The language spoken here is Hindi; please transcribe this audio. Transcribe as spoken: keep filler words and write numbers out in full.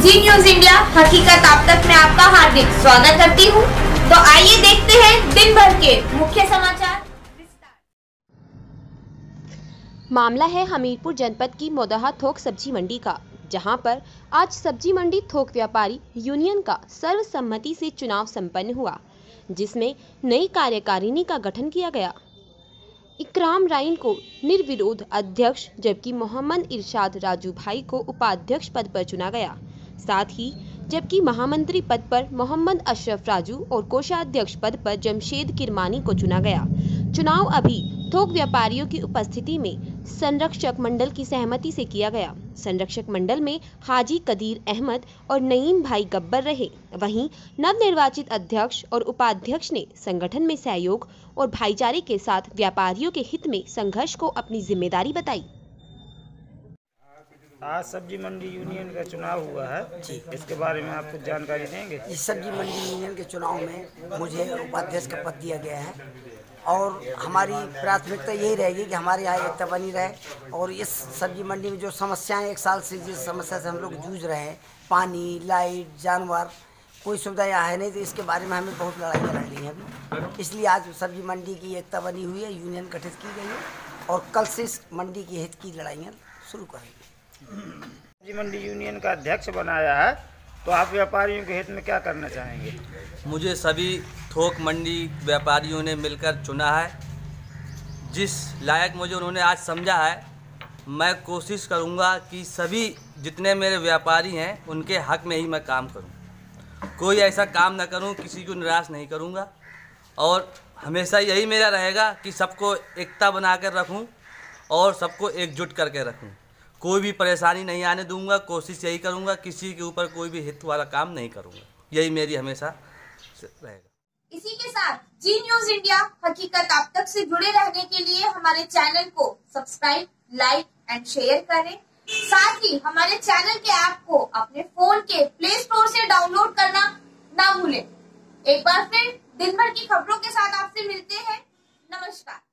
जी न्यूज इंडिया हकीकत आप तक में आपका हार्दिक स्वागत करती हूँ। तो आइए देखते हैं दिन भर के मुख्य समाचार विस्तार। मामला है हमीरपुर जनपद की मोदहा थोक सब्जी मंडी का, जहां पर आज सब्जी मंडी थोक व्यापारी यूनियन का सर्वसम्मति से चुनाव संपन्न हुआ, जिसमें नई कार्यकारिणी का गठन किया गया। इकराम राइन को निर्विरोध अध्यक्ष जबकि मोहम्मद इरशाद राजू भाई को उपाध्यक्ष पद पर चुना गया। साथ ही जबकि महामंत्री पद पर मोहम्मद अशरफ राजू और कोषाध्यक्ष पद पर जमशेद किरमानी को चुना गया। चुनाव अभी थोक व्यापारियों की उपस्थिति में संरक्षक मंडल की सहमति से किया गया। संरक्षक मंडल में हाजी कदीर अहमद और नईम भाई गब्बर रहे। वहीं नवनिर्वाचित अध्यक्ष और उपाध्यक्ष ने संगठन में सहयोग और भाईचारे के साथ व्यापारियों के हित में संघर्ष को अपनी जिम्मेदारी बताई। आज सब्जी मंडी यूनियन का चुनाव हुआ है, इसके बारे में आप कुछ जानकारी देंगे? इस सब्जी मंडी यूनियन के चुनाव में मुझे उपाध्यक्ष का पद दिया गया है और हमारी प्राथमिकता यही रहेगी कि हमारे यहाँ एकता बनी रहे और इस सब्जी मंडी में जो समस्याएं एक साल से जिस समस्या से हम लोग जूझ रहे हैं, पानी, लाइट, जानवर, कोई सुविधा यहाँ है नहीं, तो इसके बारे में हमें बहुत लड़ाई लड़ ली है अभी। इसलिए आज सब्जी मंडी की एकता बनी हुई है, यूनियन गठित की गई है और कल से इस मंडी की हित की लड़ाइयाँ शुरू करेंगे। सब्जी मंडी यूनियन का अध्यक्ष बनाया है, तो आप व्यापारियों के हित में क्या करना चाहेंगे? मुझे सभी थोक मंडी व्यापारियों ने मिलकर चुना है। जिस लायक मुझे उन्होंने आज समझा है, मैं कोशिश करूंगा कि सभी जितने मेरे व्यापारी हैं उनके हक में ही मैं काम करूं। कोई ऐसा काम ना करूं, किसी को निराश नहीं करूंगा और हमेशा यही मेरा रहेगा कि सबको एकता बना कर रखूं और सबको एकजुट करके रखूं। कोई भी परेशानी नहीं आने दूंगा। कोशिश यही करूंगा, किसी के ऊपर कोई भी हित वाला काम नहीं करूंगा। यही मेरी हमेशा रहेगा। इसी के साथ जी न्यूज इंडिया हकीकत आप तक से जुड़े रहने के लिए हमारे चैनल को सब्सक्राइब, लाइक एंड शेयर करें। साथ ही हमारे चैनल के ऐप को अपने फोन के प्ले स्टोर से डाउनलोड करना ना भूलें। एक बार फिर दिन भर की खबरों के साथ आपसे मिलते हैं। नमस्कार।